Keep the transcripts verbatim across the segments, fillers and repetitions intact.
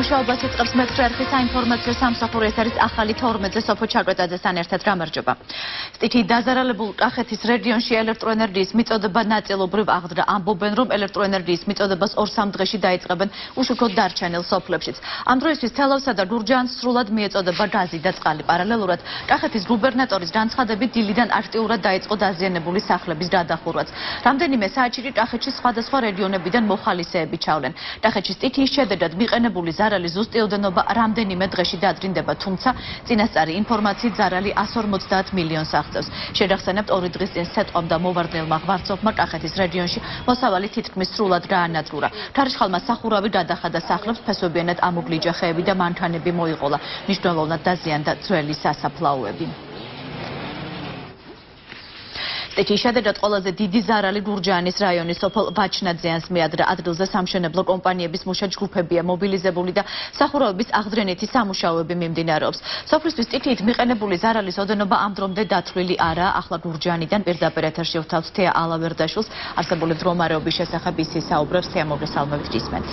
მუშაობას იწყებს მეცხრე არხის საინფორმაციო სამსახური, ეს არის ახალი თორმეტზე სოფო ჩაკვეტაძესთან ერთად. გამარჯობა. სტიქიით დაზარალებულ კახეთის რეგიონში ელექტორნერგიის მიწოდება ნაწილობრივ აღდგა. ამბობენ, რომ ელექტოენერგიის მიწოდებას ორ-სამ დღეში დაიწყებენ უშუქოდ დარჩენილ სოფლებშიც. ამ დროისთვის თელავსა და გურჯაანს სრულად მიეწოდება გაზი და წყალი. პარალელურად კახეთის გუბერნატორის განცხადებით დილიდან აქტიურად დაიწყო დაზიანებული სახლების გადახურვაც. რამდენიმე საათში კახეთში სხვადასხვა რეგიონებიდან მოხალისეები ჩავლენ. კახეთში სტიქიის შედეგად მიყენებული ზარალი ზუსტი ოდენობა რამდენიმე დღეში დადრინდება, თუმცა წინასწარი ინფორმაციით ზარალი εκατს ორმოცდაათ მილიონს აღწევს. შეგახსენებთ, ორი დღის წინ სეტყვა და მოვარდნელმა ღვარცოფმა კახეთის რეგიონში მოსავალი თითქმის სრულად გაანადგურა. ქარიშხალმა სახურავი გადახადა სახლებს, ფესვებიანად ამოგლიჯა ხეები და მანქანები მოიყოლა. მნიშვნელოვნად დაზიანდა ძველი სასაფლაოები. სტიქიის შედეგად ყველაზე დიდი ზარალი გურჯაანის რაიონის სოფელ ბაჩნაძიანს მიადრა. ადგილზე სამშენებლო კომპანიების მუშა ჯგუფებია მობილიზებული და სახურავების აღდგენითი სამუშაოები მიმდინარეობს. სოფლისთვის სტიქიით მიყენებული ზარალის ოდენობა ამ დრომდე დათვლილი არაა. ახლა გურჯაანიდან პირდაპირ ეთერში ვთავთ თეა ალავერდაშვილს. არსებული მდგომარეობის შესახებ ისე საუბრებს. თეა, მოგესალმებით, გისმენთ.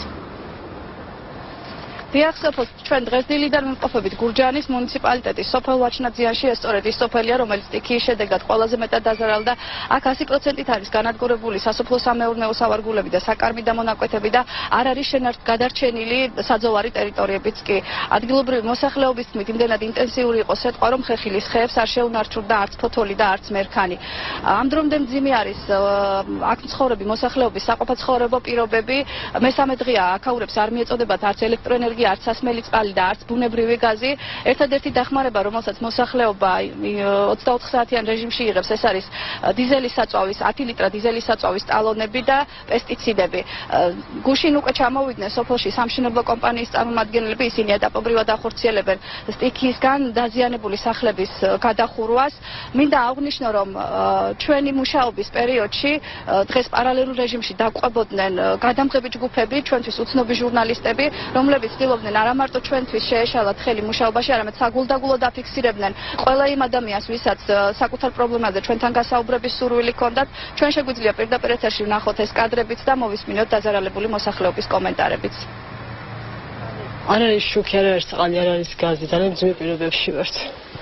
დიახ, სოფელ, ჩვენ დღეს დილიდან ვიმყოფებით გურჯაანის მუნიციპალიტეტის სოფელ ბაჩნაძიანში. ეს სწორედ ის სოფელია, რომელიც სტიქიის შედეგად ყველაზე მეტად დაზარალდა და აქ ასი პროცენტით არის განადგურებული სასოფლო სამეურნეო სავარგულები და საკარმი დამონაკვეთები და არ არის გადარჩენილი საძოვარი ტერიტორიებიც კი. ადგილობრივი მოსახლეობის თქმით, იმდენად ინტენსიური იყო სეტყვა, რომ ხეხილის ხეებს არ შეუნარჩუნდა არც ფოთოლი და არც მერქანი. ამ დრომდე მძიმე არის აქ მცხოვრები მოსახლეობის საყოფაცხოვრებო პირობები. მესამე დღეა აქაურებს არ მიეწოდებათ არც ელექტოენერგიის, არც სასმელი წყალი და არც ბუნებრივი გაზი. ერთადერთი დახმარება, რომელსაც მოსახლეობა ოცდაოთხ საათიან რეჟიმში იღებს, ეს არის დიზელის საწვავის, ათი ლიტრა დიზელის საწვავის ტალონები და პესტიციდები. გუშინ უკვე ჩამოვიდნენ სოფელში სამშენებლო კომპანიის წარმომადგენლები, ისინი ეტაპობრივად ახორციელებენ სტიქიისგან დაზიანებული სახლების გადახურვას. მინდა აღვნიშნო, რომ ჩვენი მუშაობის პერიოდში დღეს პარალელურ რეჟიმში დაყვებოდნენ გადამღები ჯგუფები, ჩვენთვის უცნობი ჟურნალისტები, რომლებიც არა მარტო ჩვენთვის შეეშალათ ხელი მუშაობაში, არამედ საგულდაგულოდ აფიქსირებდნენ ყველა იმ ადამიანს, ვისაც საკუთარ პრობლემაზე ჩვენთან გასაუბრების სურვილი ჰქონდათ. ჩვენ შეგვიძლია პირდაპირ ეთერში ვნახოთ ეს კადრებიც და მოვისმინოთ დაზარალებული მოსახლეობის კომენტარებიც. არ არის შუქი, არ არის წყალი, არ არის გაზი, ძალიან მძიმე პირობებში ვართ.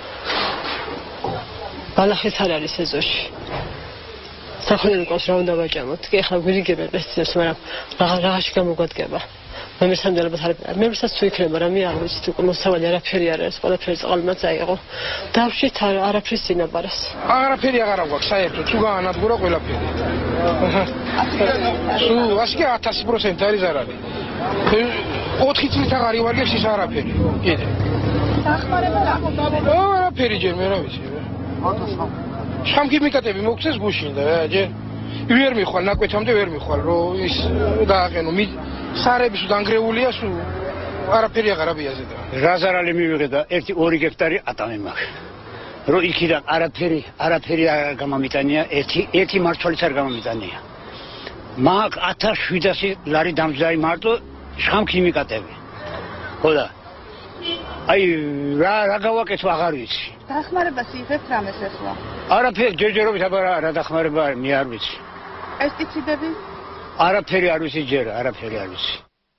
ბალახიც არ არის ეზოში. სახელი ყავს რა უნდა ვაჭამოთ? კი, ახლა გვირიგებენ პესტიციდებს, მაგრამ რაღაცში გამოგვადგება. მემერსამდელებას არ მემერსაც თუ იქნება რამე არ ვიცით, უკვე მოსავალი არაფერი არ არის, ყველაფერი წყალმაც აიღო. დავშით არაფრის წინაპარას. არაფერი აღარ აქვს საერთოდ, თუ გაანადგურა ყველაფერი. სულ ასკი ათასი პროცენტი არის ზარალი. ოთხი წლით აღარ ივარგებს ის არაფერი. კიდე. დახმარება რა? არაფერი ჯერ მე რა ვიცი. შამქიმიკატები მოგცეს გუშინ და ჯერ ვერ მიხვალ, ნაკვეთამდე ვერ მიხვალ, რომ ის დააყენო. სარების დანგრეულია, სულ არაფერი აღარ აბიაზე და. რა ზარალი მივიღე და ერთი ორი გექტარი ატამე მაქვს. რომ იქიდან არაფერი, არაფერი არ გამომიტანია, ერთი ერთი მართლიც არ გამომიტანია. მაგ ათას შვიდასი ლარი დამჯდარი მარტო შამქიმიკატები. ხო და აი რა რა გავაკეთო აღარ ვიცი. დახმარებას იღებთ რამეს ახლა? არაფერი ჯერჯერობით აბა რა დახმარება მე არ ვიცი. პესტიციდები? არაფერი არ ვიცი ჯერ, არაფერი არ ვიცი.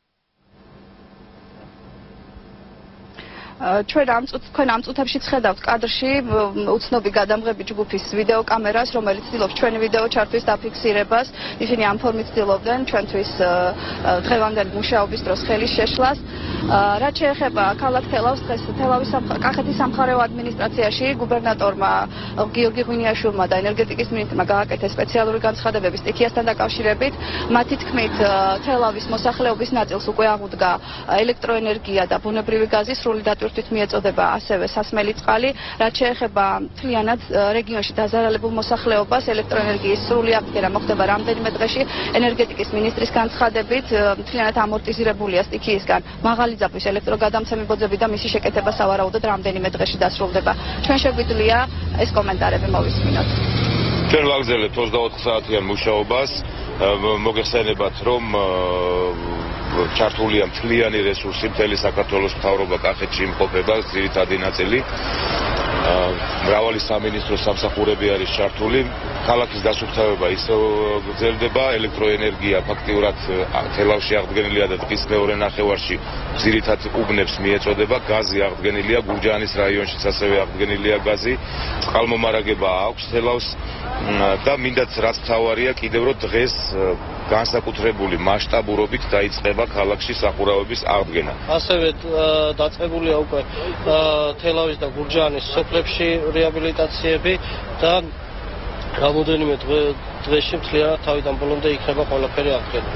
ჩვენ ამ თქვენ ამ წუთებში ხედავთ კადრში უცნობი გადამღები ჯგუფის ვიდეო კამერას, რომელიც ცდილობს ჩვენი ვიდეო ჩართვის დაფიქსირებას. ისინი ამ ფორმით ცდილობდნენ ჩვენთვის დღევანდელი მუშაობის დროს ხელის შეშლას. რაც შეეხება ქალაქ თელავს, დღეს თელავის კახეთის სამხარეო ადმინისტრაციაში გუბერნატორმა გიორგი ღვინიაშვილმა და ენერგეტიკის მინისტრმა გააკეთეს სპეციალური განცხადებები სტიქიასთან დაკავშირებით. მათი თქმით, თელავის მოსახლეობის ნაწილს უკვე აღუდგა ელექტოენერგია და ბუნებრივი გაზი, სრული დატვირთვით მიეწოდება ასევე სასმელი წყალი. რაც შეეხება მთლიანად რეგიონში დაზარალებულ მოსახლეობას, ელექტოენერგიის სრული აღდგენა მოხდება რამდენიმე დღეში. ენერგეტიკის მინისტრის განცხადებით, მთლიანად ამორტიზირებულია სტიქიისგან მაღალი ძაფის ელექტროგადამცემი ბოძები და მისი შეკეთება სავარაუდოდ რამდენიმე დღეში დასრულდება. ჩვენ შეგვიძლია ეს კომენტარები მოვისმინოთ. ჩვენ ვაგრძელებთ ოცდაოთხ საათიან მუშაობას. მოგეხსენებათ, რომ ჩართულია მთლიანი რესურსი, მთელი საქართველოს მთავრობა კახეთში იმყოფება, ძირითადი ნაწილი. მრავალი სამინისტრო სამსახურები არის ჩართული. ქალაქის დასუფთავება ისევ გრძელდება, ელექტოენერგია ფაქტიურად თელავში აღდგენილია და დღის მეორე ნახევარში ძირითად უბნებს მიეწოდება, გაზი აღდგენილია, გურჯაანის რაიონშიც ასევე აღდგენილია გაზი, წყალმომარაგება აქვს თელავს და მინდაც რაც მთავარია კიდევ რომ დღეს განსაკუთრებული მასშტაბურობით დაიწყება ქალაქში სახურავების აღდგენა. ასევე დაწყებულია უკვე თელავის და გურჯაანის სოფლებში რეაბილიტაციები და რამოდენიმე დღეში მთლიანად თავიდან ბოლომდე იქნება ყველაფერი აღდგენილი.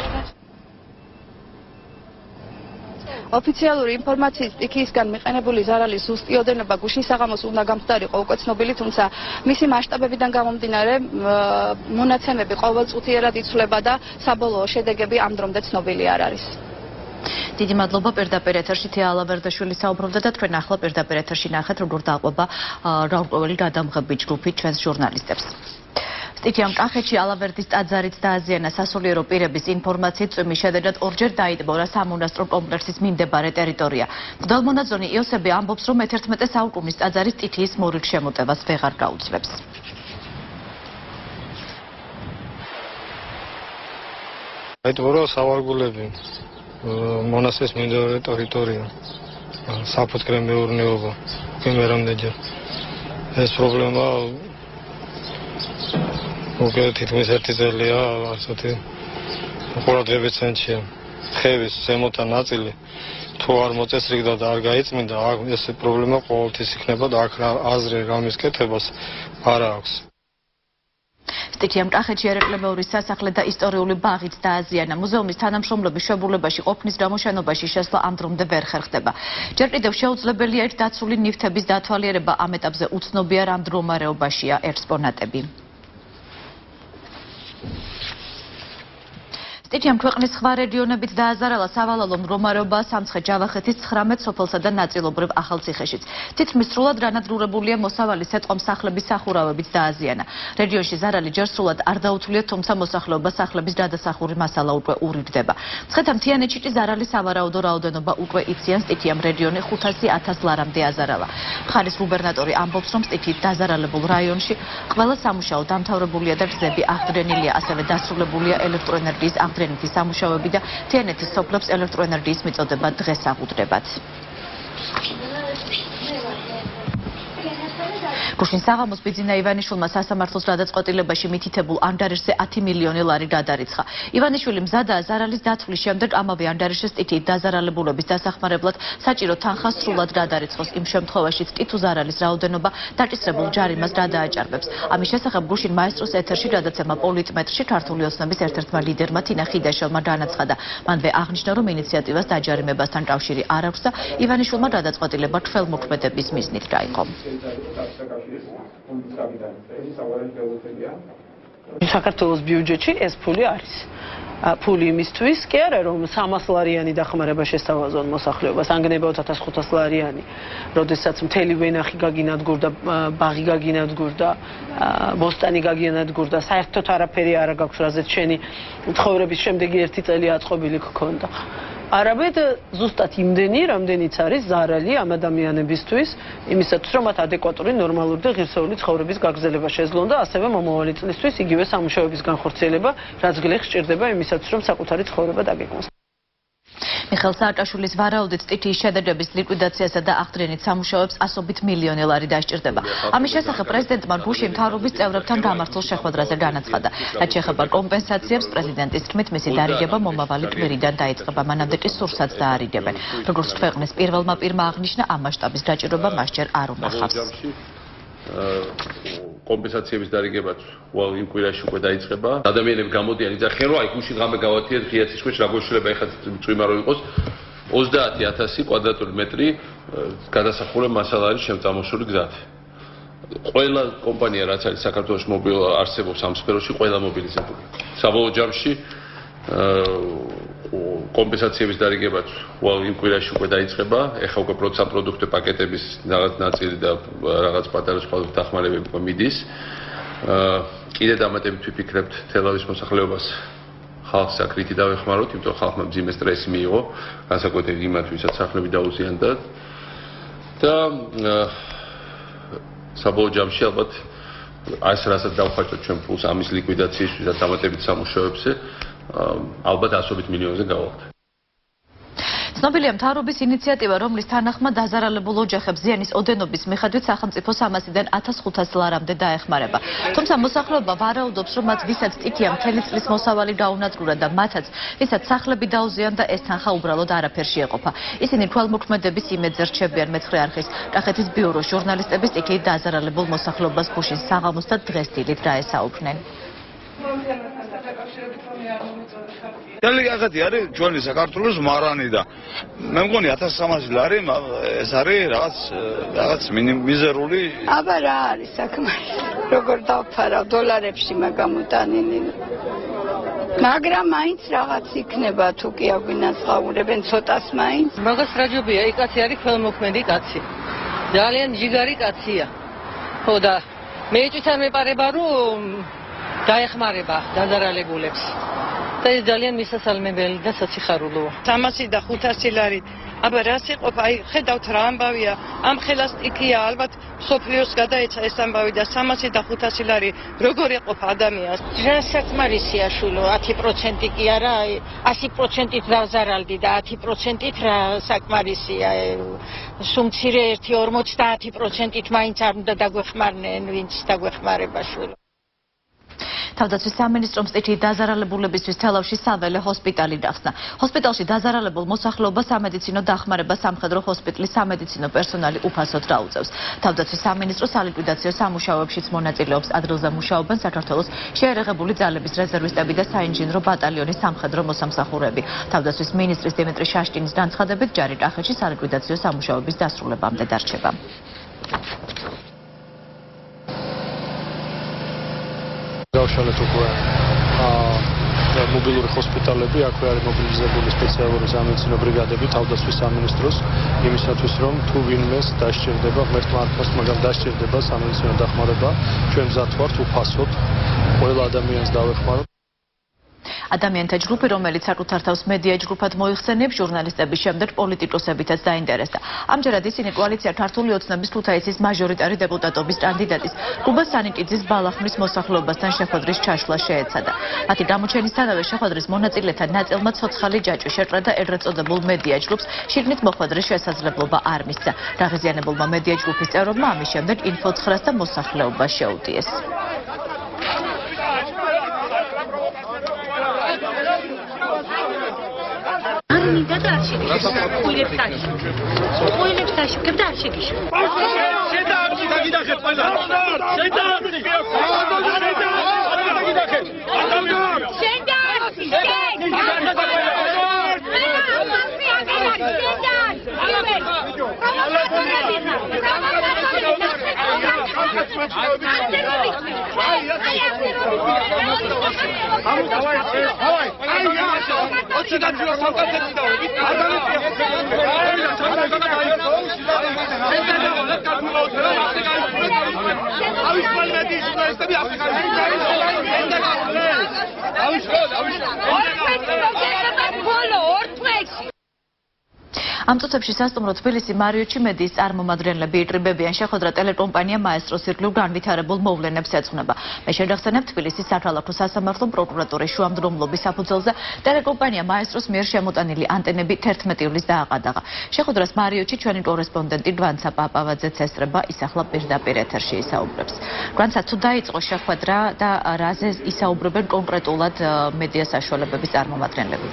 ოფიციალური ინფორმაციის სტიქიისგან მიყენებული ზარალის ზუსტი ოდენობა გუშინ საღამოს უნდა გამხდარიყო უკვე ცნობილი, თუმცა მისი მასშტაბებიდან გამომდინარე მონაცემები ყოველწუთიერად იცვლება და საბოლოო შედეგები ამ დრომდე ცნობილი არ არის. დიდი მადლობა. პირდაპირ ეთერში თეა ალავერდაშვილი საუბრობდა და თქვენ ახლა პირდაპირ ეთერში ნახეთ როგორ დაყვება რაურკვეველი გადამღები ჯგუფი ჩვენს ჟურნალისტებს. სტიქიამ კახეთში ალავერდის ტაძარით დააზიანა სასულიერო პირების ინფორმაციით წვიმის შედეგად ორჯერ დაიტბორა სამონასტრო კომპლექსის მიმდებარე ტერიტორია. მღვდელმონაზონი იოსები ამბობს, რომ მეთერთმეტე საუკუნის ტაძარი სტიქიის მორიგ შემოტევას ვეღარ გაუძლებს. დაიტბორა სავარგულები, მონასტრის მიმდებარე ტერიტორია, საფუძვლე მეურნეობა, იმერამდეჯერ. ეს პრობლემა უკვე თითქმის ერთი წელია ასეთი ყურადღების ცენტრშია. ხევის ზემოთა ნაწილი თუ არ მოწესრიგდა და არ გაიწმინდა, ეს პრობლემა ყოველთვის იქნება და აქ აზრი რამის კეთებას არ აქვს. სტიქიამ კახეთში ერეკლემეურის სასახლე და ისტორიული ბაღით დააზიანა. მუზეუმის თანამშრომლების შვებულობაში ყოფნის გამო შენობაში შესვლა ამ დრომდე ვერ ხერხდება. ჯერ კიდევ შეუძლებელია ერთ დაცული ნივთების დათვალიერება, ამ ეტაპზე უცნობია რა მდგომარეობაშია ექსპონატები. სტიქიამ ქვეყნის სხვა რეგიონებით დააზარალა სავალალო მდგომარეობა სამცხე-ჯავახეთის ცხრამეტ სოფელსა და ნაწილობრივ ახალციხეშიც. თითქმის სრულად განადგურებულია მოსავალი სეტყვა სახლების სახურავებით დააზიანა. რეგიონში ზარალი ჯერ სრულად არ დაუთვლია, თუმცა მოსახლეობა სახლების გადასახური მასალა უკვე ურიგდება. მცხეთა-მთიანეთში კი ზარალის სავარაუდო რაოდენობა უკვე იციან. სტიქიამ რეგიონი ხუთასი ათას ლარამდე აზარავა. მხარის გუბერნატორი ამბობს, რომ სტიქიით დაზარალებულ რაიონში ყველა სამუშაო დამთავრებულია და გზები აღდგენილია, ასევე დასრულებულია ელექტოენერგიის აღდგენითი სამუშაოები და თიანეთის სოფლებს ელექტოენერგიის მიწოდება დღეს აღუდგებათ. გუშინ საღამოს ბიძინა ივანიშვილმა სასამართლოს გადაწყვეტილებაში მითითებულ ანდარიშზე ათი მილიონი ლარი გადარიცხა. ივანიშვილი მზადაა ზარალის დაცვლის შემდეგ ამავე ანდარიშის სტიქიით დაზარალებულების დასახმარებლად საჭირო თანხა სრულად გადარიცხოს. იმ შემთხვევაშიც კი თუ ზარალის რაოდენობა დაჭისრებულ ჯარიმას გადააჭარბებს. ამის შესახებ გუშინ მაესტროს ეთერში გადაცემა პოლიტმეტრში ქართული ოცნების ერთ-ერთმა ლიდერმა თინა ხიდაშელმა განაცხადა. მანვე აღნიშნა, რომ ინიციატივას დაჯარიმებასთან კავშირი არ აქვს და ივანიშვილმა გადაწყვეტილება თველმოქმედების მიზნით დაიყო. საქართველოს ბიუჯეტში ეს ფული არის. ფული იმისთვის კი არა რომ სამას ლარიანი დახმარება შესთავაზონ მოსახლეობას, ანგნებავთ ათას ხუთას ლარიანი, როდესაც მთელი ვენახი გაგინადგურდა, ბაღი გაგინადგურდა, ბოსტანი გაგინადგურდა, საერთოდ არაფერი არ გაქვს, რაზეც შენი ცხოვრების შემდეგი ერთი წელი აწყობილი გქონდა. არამედ ზუსტად იმდენი, რამდენიც არის ზარალი ამ ადამიანებისთვის, იმისათვის, რომ მათ ადეკვატური, ნორმალური და ღირსეული ცხოვრების გაგრძელება შეძლონ და ასევე მომავალი წლისთვის იგივე სამუშაოების განხორციელება, რაც გლეხს სჭირდება იმისათვის, რომ საკუთარი ცხოვრება დაგეგმოს. მიხეილ სააკაშვილის ვარაუდით სტიქიის შედეგების ლიკვიდაციასა და აღდგენით სამუშაოებს ასობით მილიონი ლარი დასჭირდება. ამის შესახებ პრეზიდენტმა გუშინ მთავრობის წევრებთან გამართულ შეხვედრაზე განაცხადა. რაც შეეხება კომპენსაციებს, პრეზიდენტის თქმით, მისი დარიგება მომავალი კვირიდან დაიწყება, მანამდე კი სურსაც დაარიგებენ. როგორც ქვეყნის პირველმა პირმა აღნიშნა, ამ მასშტაბის დაჭირება მასჯერ არ უნახავს. კომპენსაციების დარიგებაც ვალ იმ კვირაში უკვე დაიწყება. ადამიანები გამოდიან იძახიან, რომ აი გუშინ ღამე გავათიეთ ღია ცისქვეშ, რა გვეშლება ეხლა წვიმა რო იყოს. ოცდაათი ათასი კვადრატული მეტრი გადასახურე მასალა არის შემწამოსული გზად. ყველა კომპანია რაც არის საქართველოს მობილ არსებობს ამ სფეროში, ყველა მობილიზებული. საბოლოო ჯამში კომპენსაციების დარიგებაც ვალ იმ კვირაში უკვე დაიწყება. ეხლა უკვე პროდუქტი პაკეტების რაღაც ნაწილი და რაღაც პატარა სხვა დახმარებები უკვე მიდის. კიდე დამატებით ვიფიქრებთ თელავის მოსახლეობას ხალხს საკრიტი დავეხმაროთ, იმიტომ რომ ხალხმა მძიმე სტრესი მიიღო, განსაკუთრებით იმათ, ვისაც სახლები დაუზიანდათ. და საბოლოო ჯამში ალბათ ეს რასაც დავხარჯოთ ჩვენ ფულს ამის ლიკვიდაციისთვის და დამატებით სამუშაოებზე, ალბათ ასობით მილიონზე გავალთ. ცნობილია მთავრობის ინიციატივა, რომლის თანახმად დაზარალებულ ოჯახებს ზიანის ოდენობის მიხედვით სახელმწიფო სამასიდან ათას ხუთას ლარამდე დაეხმარება. თუმცა მოსახლეობა ვარაუდობს, რომ მათ ვისაც სტიქია მთელი წლის მოსავალი დაუნადგურა და მათაც ვისაც სახლები დაუზიანდა, ეს თანხა უბრალოდ არაფერში ეყოფა. ისინი თვალმოქმედების იმედზე რჩებიან. მეცხრე არხის კახეთის ბიუროს ჟურნალისტები სტიქიით დაზარალებულ მოსახლეობას გუშინ საღამოს და დღეს დილით დაესაუბრნენ. Teli კახეთი არის ჩვენი საქართველოს მარანი და მე მგონი ათას სამასი ლარი ეს არის რაღაც რაღაც მიზერული. აბა რა არის საქმე? როგორ დავფარავ დოლარებში მაგამოტანინი. მაგრამ მაინც რაღაც იქნება თუ კი აგვინაცღაურებენ ცოტას მაინც. მაგას რაჯობია, იქ კაცი არის ქველმოქმედი კაცი. ძალიან ჯიგარი კაცია. ხო და მე ჭითან მეპარება რომ დაეხმარება დაზარალებულებს. და ეს ძალიან მისასალმებელი და საციხარულოა. სამასი და ხუთასი ლარი. აბა რას იყოფა? აი ხედავთ რა ამბავია. ამ ხელას სტიქია ალბათ სოფლიოს გადაეცა ეს ამბავი და სამასი და ხუთასი ლარი როგორ იყოფა ადამიანს? რა საკმარისია შულო, ათი პროცენტი კი არა, ასი პროცენტით დავზარალდი და ათი პროცენტით რა საკმარისია. სუმცირე ერთი ორმოცდაათი პროცენტით მაინც არ უნდა დაგვეხმარნენ, ვინც დაგვეხმარება შულო. თავდაცვის სამინისტრომ სტიქიით დაზარალებულებისთვის თელავში საველე ჰოსპიტალი გახსნა. ჰოსპიტალში დაზარალებულ მოსახლეობას სამედიცინო დახმარება სამხედრო ჰოსპიტალის სამედიცინო პერსონალი უფასოდ დაუწევს. თავდაცვის სამინისტრო სალიკვიდაციო სამუშაოებშიც მონაწილეობს. ადგილზე მუშაობენ საქართველოს შეერაღებული ძალების რეზერვისტები და საინჟინრო ბატალიონის სამხედრო მოსამსახურეები. თავდაცვის მინისტრის დიმიტრი შაშტინის განცხადებით, ჯარი კახეთში სალიკვიდაციო სამუშაოების დასრულებამდე დარჩება. დავშალეთ უკვე მობილური ჰოსპიტალები, აქვე არის მობილიზებული სპეციალური სამედიცინო ბრიგადები თავდაცვის სამინისტროს იმისათვის, რომ თუ ვინმეს დასჭირდება, ღმერთმა არ თქვას, მაგრამ დასჭირდება სამედიცინო დახმარება, ჩვენ მზად ვართ უფასოდ ყველა ადამიანს დავეხმაროთ. ადამიანთა ჯგუფი, რომელიც საკუთარ თავს მედია ჯგუფად მოიხსენიებს, ჟურნალისტების შემდეგ პოლიტიკოსებითაც დაინტერესდა. ამჯერად ისინი კოალიცია ქართული ოცნების ქუთაისის მაჟორიტარი დეპუტატობის კანდიდატის კუბა სანიკიძის ბალახმის მოსახლეობასთან შეხვედრის ჩაშლა შეეცადა. მათი გამოჩენისთანავე შეხვედრის მონაწილეთა ნაწილმა ცოცხალი ჯაჭვი შეჭრა და ეგრეთ წოდებულ მედია ჯგუფს შიგნით მოხვედრის შესაძლებლობა არ მისცა. დაღიზიანებულმა მედია ჯგუფის წევრებმა ამის შემდეგ ინფო ცხრას და მოსახლეობას შეუტიეს. ნიდა და არ შეგიშვა. ყუილებს დაშ. ყუილებს დაშ. გებ და არ შეგიშვა. შედააბში დაგიდახეთ ყველა. შედააბში. დაგიდახეთ. შედააბში. ამ წუთებში სასტუმრო თბილისი მარიოტში მედიის წარმომადგენლები იკრიბებიან. შეხვედრა ტელეკომპანია მაესტროს ირგვლივ განვითარებულ მოვლენებს ეძღვნება. მე შევახსენებ თბილისის საქალაქო სასამართლო პროკურატურის შუამდგომლობის საფუძველზე ტელეკომპანია მაესტროს მიერ შემოტანილი ანტენები თერთმეტი ივლის დააყადაღა. შეხვედრას მარიოტში ჩვენი კორესპონდენტი გვანცა პაპავაძეც ესწრება, ის ახლა პირდაპირ ეთერში ისაუბრებს. გვანცა, თუ დაიწყო შეხვედრა და რაზე ისაუბრებენ კონკრეტულად მედია საშუალებების წარმომადგენლები?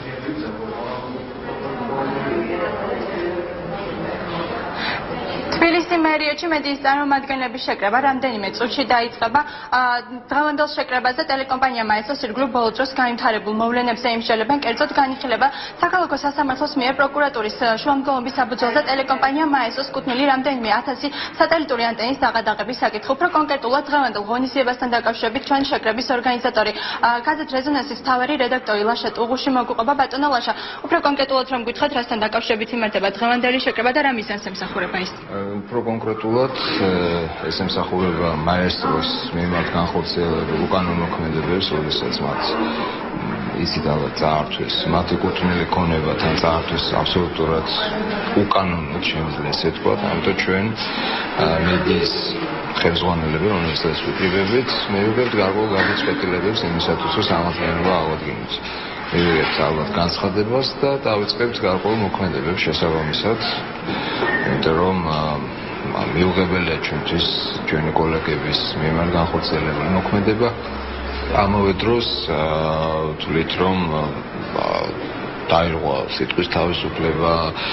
თბილისი მარიოტში მედიის წარმომადგენლების შეკრება რამდენიმე წუთში დაიწყება. დღევანდელ შეკრებაზე ტელეკომპანია მაესტროს ირგვლივ ბოლო დროს განვითარებულ მოვლენებზე იმსჯელებენ. კერძოდ განიხილება საქალაქო სასამართლოს მიერ პროკურატურის შუამდგომლობის საფუძველზე ტელეკომპანია მაესტროს კუთვნილი რამდენიმე ათასი სატელიტური ანტენის დაყადაღების საკითხი. უფრო კონკრეტულად დღევანდელ ღონისძიებასთან დაკავშირებით ჩვენი შეკრების ორგანიზატორი გაზეთ რეზონანსის მთავარი რედაქტორი ლაშა ტუღუში მოგუყვება. ბატონო ლაშა, უფრო კონკრეტულად რომ გითხრათ, რასთან დაკავშირებით იმართება დღევანდელი შეკრება და რა მიზანს ემსახურება ის? უფრო კონკრეტულად ეს ემსახურება მაესტროს მიმართ განხორციელებულ უკანონო მოქმედებებს, როდესაც მათ ისიც ალბათ წაართვეს მათი კუთვნილი ქონება თან წაართვეს აბსოლუტურად უკანონოდ შემიძლია ესე თქვა, ამიტომ ჩვენ მედიის ხელმძღვანელები, რომელსაც ვიკრიბებით, მივიღებთ გარკვეულ გადაწყვეტილებებს იმისათვის, რომ სამართლიანობა ავადგინოთ. მივიღებთ ალბათ განცხადებას და დავიწყებთ გარკვეულ მოქმედებებს შესაბამისად, იმიტომ რომ მიუღებელია ჩვენთვის ჩვენი კოლეგების მიმართ განხორციელებული მოქმედება. ამავე დროს თვლით რომ დაირღვა სიტყვის თავისუფლება,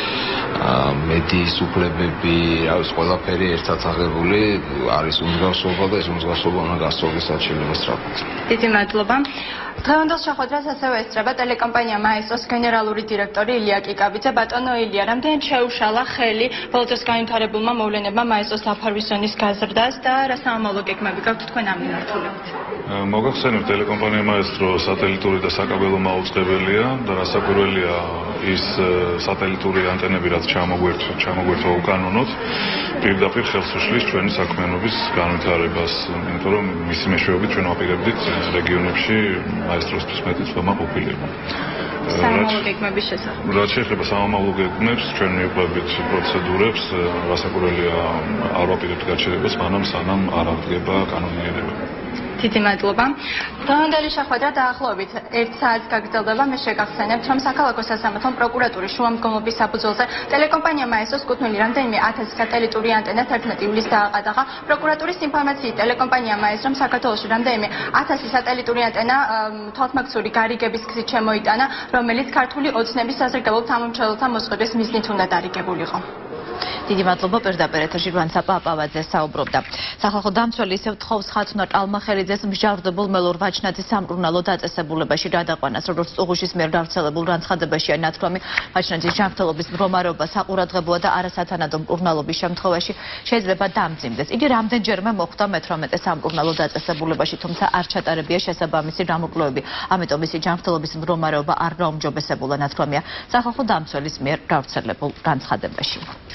მედიის უფლებები, არის ყველაფერი ერთად აღებული, არის უმსგავსობა და ეს უმსგავსობა უნდა გასწორდეს საჩივრებას სწრაფად. დიდი მადლობა. დღევანდელ შეხვედრას ასევე ესწრება ტელეკომპანია მაესტროს გენერალური დირექტორი ილია კიკაბიძე. ბატონო ილია, რამდენად შეუშალა ხელი ბოლო დროს განვითარებულმა მოვლენებმა მაესტროს დაფარვის ზონის გაზრდას და რა სამომავლო გეგმები გაქვთ თქვენ ამ მიმართულებით? მოგახსენებთ, ტელეკომპანია მაესტრო სატელიტური და საკაბელო მაუწყებელია და რასაკვირველია ის სატელიტური ანტენები, რაც ჩამოგვერთვა, ჩამოგვერთვა უკანონოდ, პირდაპირ ხელს უშლის ჩვენი საქმიანობის განვითარებას, იმიტომ რომ მისი მეშვეობით ჩვენ ვაპირებდით რეგიონებში მაესტროსთვის მეტი ცდომა ყოფილიყო. სამომავლო გეგმების შესახებ. რაც შეეხება სამომავლო გეგმებს, ჩვენ მივყვებით პროცედურებს, რასაკვირველია არ ვაპირებთ გაჩერებას, მანამ სანამ არ აღდგება კანონიერება. დიდი მადლობა. დღევანდელი შეხვედრა დაახლოებით ერთ საათს გაგრძელდება. მე შეგახსენებთ, რომ საქალაქო სასამართლომ პროკურატურის შუამდგომლობის საფუძველზე ტელეკომპანია მაესტროს კუთვნილი რამდენიმე ათასი სატელიტური ანტენა თერთმეტი ივლისს დააყადაღა. პროკურატურის ინფორმაციით ტელეკომპანია მაესტრომ საქართველოში რამდენიმე ათასი სატელიტური ანტენა თვალთმაქციური გარიგების გზით შემოიტანა, რომელიც ქართული ოცნების საზრგებლობ თანამმართველთა მოსყიდვის მიზნით უნდა დარიგებულიყო. დიდი მადლობა. პირდაპირ ეთერში რვანსა პაპავაძე საუბრობდა. სახალხო დამცველი ისევ თხოვს ხათუნა ტალმახელიძეს მსჯავრდებულ მელორ ვაჩნაძის სამკურნალო დაწესებულებაში გადაყვანას, როგორც უღუშის მიერ გავრცელებულ განცხადებაშია ნათქვამი. ვაჩნაძის ჯანმრთელობის მდგომარეობა საყურადღებოა და არასათანადო მკურნალობის შემთხვევაში შეიძლება დამძიმდეს. იგი რამდენჯერმე მოხვდა მეთვრამეტე სამკურნალო დაწესებულებაში, თუმცა არ ჩატარებია შესაბამისი გამოკვლევები. ამიტომ მისი ჯანმრთელობის მდგომარეობა არ გაუმჯობესებულა, ნათქვამია სახალხო დამცველის მიერ გავრცელებულ განცხადებაში.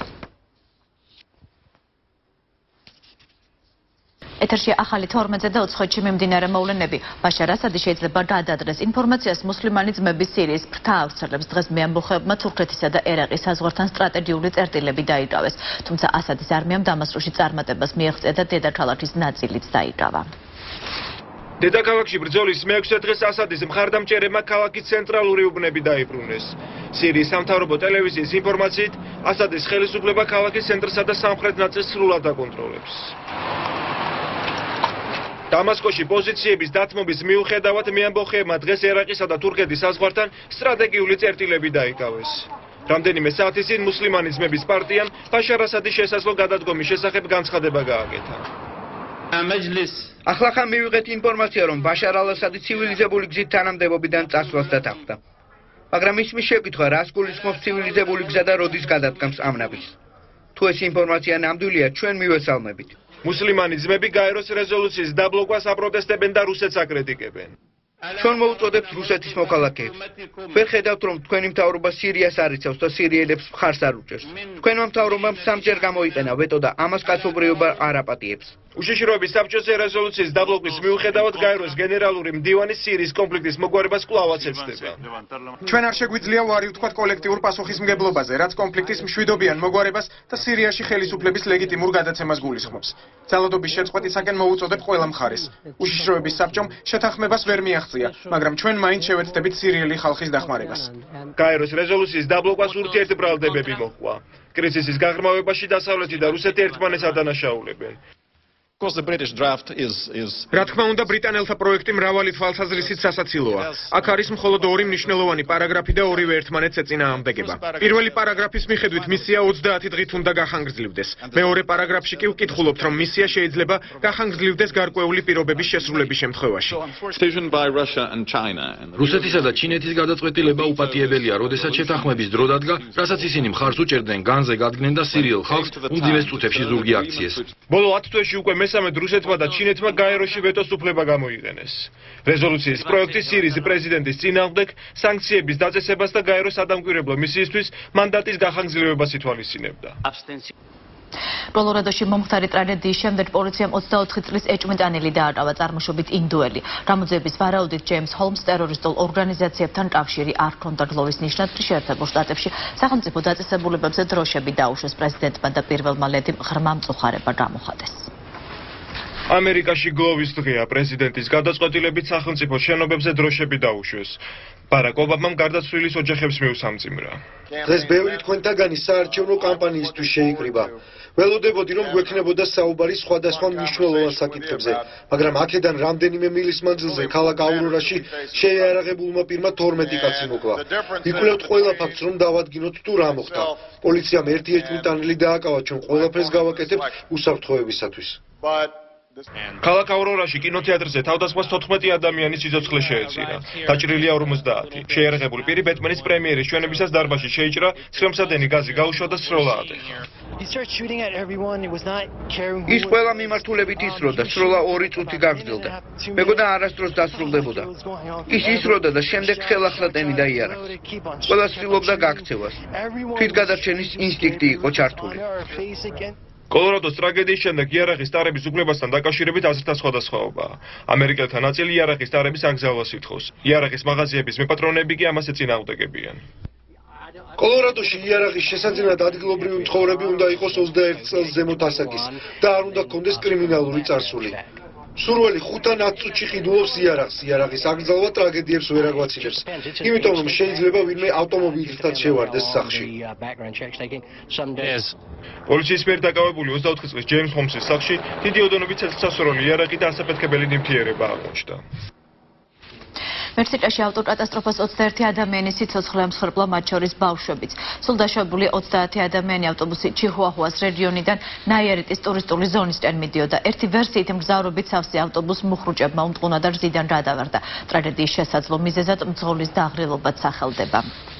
ეთერში ახალი თორმეტზე და ოთხში მიმდინარე მოვლენები. ბაშარ ასადი შეიძლება გადაადრეს ინფორმაციას მუსლიმანი ძმების სირიის ფრთა ავრცელებს. დღეს მეამბოხეებმა თურქეთისა და ერაყის საზღვართან სტრატეგიული წერტილები დაიკავეს. თუმცა ასადის არმიამ დამასკოში წარმატებას მიაღწია და დედაქალაქის ნაწილიც დაიკავა. დედაქალაქში ბრძოლის მეექვსე დღეს ასადის მხარდამჭერებმა ქალაქის ცენტრალური უბნები დაიბრუნეს. სირიის სამთავრობო ტელევიზიის ინფორმაციით, ასადის ხელისუფლება ქალაქის ცენტრსა და სამხრეთ ნაწილს სრულად აკონტროლებს. დამასკოში პოზიციების დათმობის მიუხედავად მეამბოხეებმა დღეს ერაყისა და თურქეთის საზღვართან სტრატეგიული წერტილები დაიკავეს. რამდენიმე საათის წინ მუსლიმანი ძმების პარტიამ ბაშარ ასადის შესაძლო გადადგომის შესახებ განცხადება გააკეთა. ახლახან მივიღეთ ინფორმაცია, რომ ბაშარ ალ-ასადი ცივილიზებული გზით თანამდებობიდან წასვლას დათანხმდა. მაგრამ ისმის შეკითხვა, რას გულისხმობს ცივილიზებული გზა და როდის გადადგამს ამ ნაბიჯს. თუ ეს ინფორმაცია ნამდვილია, ჩვენ მივესალმებით. მუსლიმანი ძმები გაეროს რეზოლუციის დაბლოკვას აპროტესტებენ და რუსეთს აკრიტიკებენ. ჩვენ მოუწოდებთ რუსეთის მოქალაქეებს. ვერ ხედავთ, რომ თქვენი მთავრობა სირიას არ იცავს და სირიელებს მხარს არ უჭერს. თქვენმა მთავრობამ სამჯერ გამოიყენა ვეტო და ამას კაცობრიობა არ აპატიებს. უშიშროების საბჭოზე რეზოლუციის დაბლოკვის მიუხედავად გაეროს გენერალური მდივანი სირიის კონფლიქტის მოგვარებას კვლავაც ეცდება. ჩვენ არ შეგვიძლია უარი ვთქვათ კოლექტიურ პასუხისმგებლობაზე, რაც კონფლიქტის მშვიდობიან მოგვარებას და სირიაში ხელისუფლების ლეგიტიმურ გადაცემას გულისხმობს. ძალადობის შეწყვეტისაკენ მოუწოდებთ ყველა მხარეს. უშიშროების საბჭომ შეთანხმებას ვერ მიაღწია, მაგრამ ჩვენ მაინც შევეცდებით სირიელი ხალხის დახმარებას. გაეროს რეზოლუციის დაბლოკვას ურთიერთბრალდებები მოჰყვა. კრიზისის გაღრმავებაში დასავლეთი და რუსეთი ერთმანეთს ადანაშაულებენ. რა თქმა უნდა, ბრიტანელთა პროექტი მრავალი თვალსაზრისით სასაცილოა. აქ არის მხოლოდ ორი მნიშვნელოვანი პარაგრაფი და ორივე ერთმანეთს ეწინააღმდეგება. პირველი პარაგრაფის მიხედვით მისია ოცდაათი დღით უნდა გახანგრძლივდეს. მეორე პარაგრაფში კი ვკითხულობთ, რომ მისია შეიძლება გახანგრძლივდეს გარკვეული პირობების შესრულების შემთხვევაში. რუსეთისა და ჩინეთის გადაწყვეტილება უპატიებელია, როდესაც შეთანხმების დრო დადგა, რასაც ისინი მხარს უჭერდნენ, განზე გადგნენ და სირიელ ხალხს უმძიმეს წუთებში ზურგი აქციეს. ბოლო ათ თვეში უკვე მესამედ რუსეთმა და ჩინეთმა გაეროში ვეტოს უფლება გამოიყენეს. რეზოლუციის პროექტი სირიის პრეზიდენტის წინააღმდეგ სანქციების დაწესებას და გაეროს ადამკვირვებლო მისიისთვის მანდატის გახანგრძლივებას ითვალისწინებდა. კოლორადოში მომხდარი ტრაგედიის შემდეგ პოლიციამ ოცდაოთხი წლის ეჭვმიტანილი დააკავა წარმოშობით ინდუელი. რამოძიების ვარაუდით ჯეიმს ჰოლმს ტერორისტულ ორგანიზაციებთან კავშირი არ ჰქონდა გლოვის ნიშნად შეერთებულ შტატებში სახელმწიფო დაწესებულებებზე დროშები დაუშვეს პრეზიდენტმა და პირველმა ლედიმ ღრმა მწუხარება გამოხატეს. ამერიკაში გლოვის დღეა პრეზიდენტის გადაწყვეტილებით სახელმწიფო შენობებზე დროშები დაუშვეს. ბარაკ ობამამ გარდაცვლილის ოჯახებს მიუსამძიმრა. დღეს ბევრი თქვენთაგანი საარჩევნო კამპანიისთვის შეიკრიბა. ველოდებოდი რომ გვექნებოდა საუბარი სხვადასხვა მნიშვნელოვან საკითხებზე, მაგრამ აქედან რამდენიმე მილის მანძილზე ქალაქ აურორაში შეიარაღებულმა პირმა თორმეტი კაცი მოკლა. ვიკვლევთ ყველა ფაქტს, რომ დავადგინოთ თუ რა მოხდა. პოლიციამ ერთი ეჭვმიტანილი დააკავა, ჩვენ ყველაფერს გავაკეთებთ უსაფრთხოებისათვის. ქალაქ აურორაში კინოთეატრზე თავდასხმას თოთხმეტი ადამიანის სიცოცხლე შეეწირა. დაჭრილია ორმოცდაათი. შეიარაღებული პირი ბეტმენის პრემიერის ჩვენებისას დარბაზში შეიჭრა, ცხრემსადენი გაზი გაუშვა და სროლა ატეხა. ის ყველა მიმართულებით ისროდა, სროლა ორი წუთი გაგრძელდა. მეგონა არასდროს დასრულდებოდა. ის ისროდა და შემდეგ ხელახლა ტენიდა იარაღს. ყველა ცდილობდა გაქცევას. თვითგადარჩენის ინსტინქტი იყო ჩართული. კოლორადოს ტრაგედიის შემდეგ იარაღის ტარების უფლებასთან დაკავშირებით აზრთა სხვადასხვაობაა. ამერიკელთა ნაწილი იარაღის ტარების აკრძალვას ითხოვს. იარაღის მაღაზიების მეპატრონეები კი ამას ეწინააღმდეგებიან. კოლორადოში იარაღის შესაძენად ადგილობრივი მცხოვრები უნდა იყოს ოცდაერთი წელს ზემოთ ასაკის და არ უნდა ჰქონდეს კრიმინალური წარსული. სურველი ხუთან ათ წუთში ყიდულობს იარაღს. იარაღის აკრძალვა ტრაგედიებს ვერ აგვაცილებს. იმიტომ რომ შეიძლება ვინმე ავტომობილითაც შევარდეს სახლში. პოლიციის მიერ დაკავებული ოცდაოთხი წლის ჯეიმს ჰოლმსის სახლში დიდი ოდენობით ცეცხლსასროლი იარაღი და ასაფეთქებელი ნივთიერება აღმოჩნდა. მექსიკაში ავტოკატასტროფას ოცდაერთი ადამიანის სიცოცხლე ამსხვერპლა, მათ შორის ბავშვებიც. სულ დაშვებული ოცდაათი ადამიანი ავტობუსი ჩიჰუაჰუას რეგიონიდან ნაიარიტის ტურისტული ზონისკენ მიდიოდა. ერთი ვერსიით მგზავრობით სავსე ავტობუს მუხრუჭებმა უმტყუნა და რძიდან გადავარდა. ტრაგედიის შესაძლო მიზეზად მძღოლის დაღრილობაც სახელდება.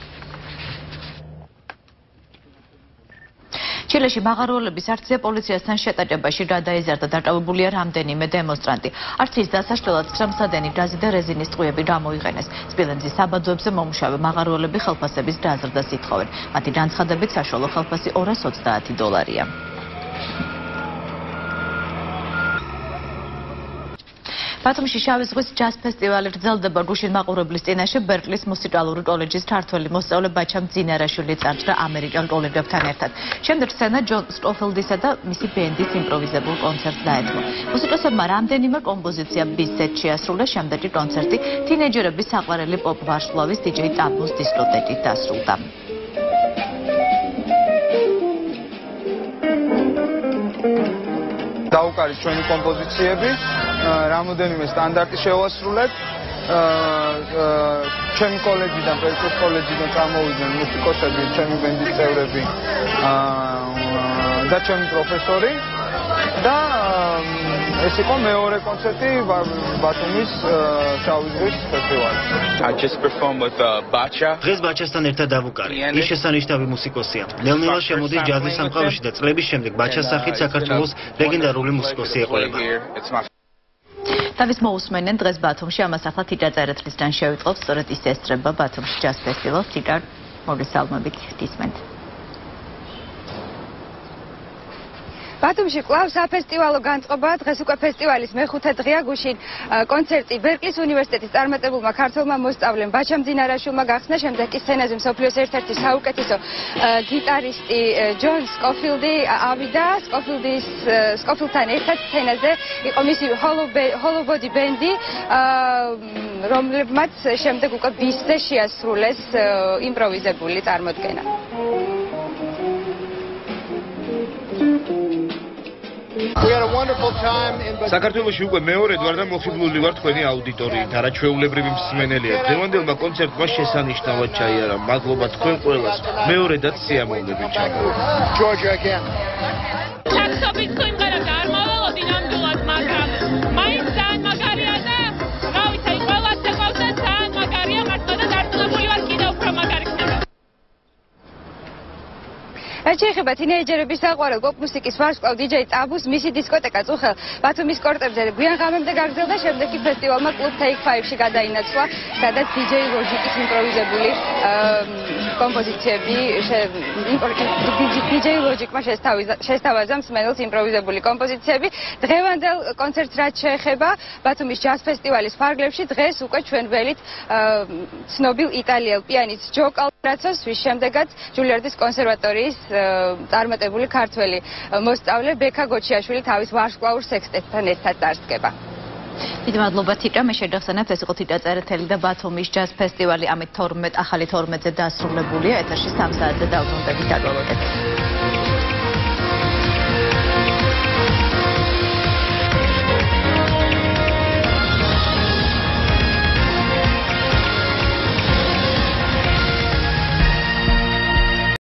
ჩილეში მაღაროელების აქცია პოლიციასთან შეტაკებაში გადაიზარდა, დაკავებულია რამდენიმე დემონსტრანტი. აქციის დასაშლელად ცხრემსადენი გაზი და რეზინის ტყვიები გამოიყენეს. სპილენძის საბადოებზე მომუშავე მაღაროელები ხელფასების დაზრდას ითხოვენ. მათი განცხადებით საშუალო ხელფასი ორას ოცდაათი დოლარია. ბათუმში შავი ზღვის ჯაზ ფესტივალი გრძელდება. გუშინ მაყურებლის წინაშე ბერკლის მუსიკალური კოლეჯის ქართველი მოსწავლე ბაჩა მძინარაშვილი წარჭრა ამერიკელ კოლეგებთან ერთად. შემდეგ სცენა ჯონ სტოფელდისა და მისი ბენდის იმპროვიზებულ კონცერტს დაეთმო. მუსიკოსებმა რამდენიმე კომპოზიცია ბის სეტში შეასრულეს, შემდეგი კონცერტი თინეიჯერების საყვარელი პოპ ვარსკვლავის დიჯეი ტაბუს დისკოტეკით დასრულდა. დაუკარით ჩვენი კომპოზიციები, რამოდენიმე სტანდარტი შევასრულეთ. ჩემი კოლეჯიდან, პერკუს კოლეჯიდან წამოვიდნენ მუსიკოსები, ჩემი ბენდის წევრები და ჩემი პროფესორი. და ეს იყო მეორე კონცერტი ბათუმის შავი ზღვის ფესტივალში. I just performed with uh, Bacha. დღეს ბაჩასთან ერთად დავუკარი. ის შესანიშნავი მუსიკოსია. ნელ-ნელა შემოდის ჯაზის სამყაროში და წლების შემდეგ ბაჩას სახით საქართველოს ლეგენდარული მუსიკოსი ეყოლება. თავის მოусმენენ დღეს ბათუმში, ამას ახლა თიკა წერეთლისგან შევიტყობთ, სწორედ ის ესწრება ბათუმში ჯაზ ფესტივალს. თიკა, მოგესალმებით, გისმენთ. ბათუმში კვლავ საფესტივალო განწყობაა. დღეს უკვე ფესტივალის მეხუთე დღეა. გუშინ კონცერტი ბერკლის უნივერსიტეტის წარმატებულმა ქართველმა მოსწავლემ ბაჩა მძინარაშვილმა გახსნა. შემდეგ კი სცენაზე მსოფლიოს ერთ-ერთი საუკეთესო გიტარისტი ჯონ სკოფილდი ავიდა. სკოფილდის სკოფილთან ერთად სცენაზე იყო მისი ჰოლობოდი ბენდი, რომლებმაც შემდეგ უკვე ბისზე შეასრულეს იმპროვიზებული წარმოდგენა. საქართველოში უკვე მეორედ ვარ და მოხიბლული ვარ თქვენი აუდიტორიით, არაჩვეულებრივი მსმენელია. დღევანდელმა კონცერტმა შესანიშნავად ჩაიარა. მადლობა თქვენ ყველას. მეორედაც სიამოვნებით ჩამოვიდა. ჩაქსობით თუ იმღერებდა არ მოველოდი ნამდვილად, მაგრამ მაინც ძალიან მაგარია და რა ვიცი, ყველას ეყავს და ძალიან მაგარია, მართლა და დარწმუნებული ვარ კიდევ უფრო მაგარი ხდება. რაც შეეხება თინეიჯერების საყვარელ პოპ მუსიკის ვარსკვლავ დიჯეი ტაბუს, მისი დისკოტეკა წუხელ ბათუმის კორტებზე გვიან ღამემდე გაგრძელდა. შემდეგ კი ფესტივალმა კლუბ Take Five-ში გადაინაცვლა, სადაც დიჯეი ლოჟიკის იმპროვიზებული კომპოზიციები დიჯეი ლოჯიკმა შესთავაზა მსმენელს იმპროვიზებული კომპოზიციები. დღევანდელ კონცერტს რაც შეეხება ბათუმის ჯაზ ფესტივალის ფარგლებში დღეს უკვე ჩვენ ველით ცნობილ იტალიელ პიანისტ ჯო კალტრაცოს, ვის შემდეგაც ჯულიარდის კონსერვატორიის წარმატებული ქართველი მოსწავლე ბექა გოჩიაშვილი თავის ვარსკვლავურ სექსტეტთან ერთად წარსდგება. დიდი მადლობა თიტა, მე შეგახსენებთ ეს იყო თიტა წერეთელი და ბათუმის ჯაზ ფესტივალი ამით თორმეტ ახალი თორმეტზე დასრულებულია. ეთერში სამ საათზე დავბრუნდებით, დაგვალოდეთ.